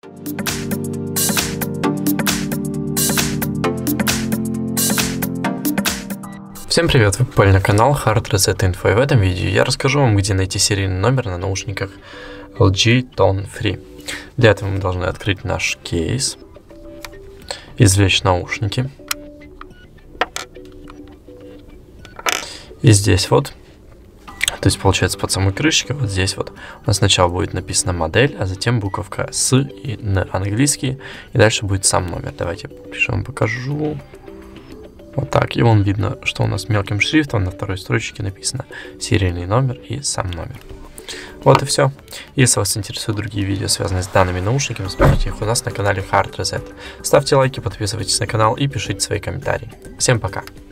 Всем привет, вы попали на канал Hard Reset Info, и в этом видео я расскажу вам, где найти серийный номер на наушниках LG Tone Free. Для этого мы должны открыть наш кейс, извлечь наушники. И здесь вот, то есть получается под самой крышечкой, вот здесь вот, у нас сначала будет написана модель, а затем буковка С и Н английский, и дальше будет сам номер. Давайте я вам покажу. Вот так, и вон видно, что у нас мелким шрифтом на второй строчке написано серийный номер и сам номер. Вот и все. Если вас интересуют другие видео, связанные с данными наушниками, смотрите их у нас на канале Hard Reset. Ставьте лайки, подписывайтесь на канал и пишите свои комментарии. Всем пока!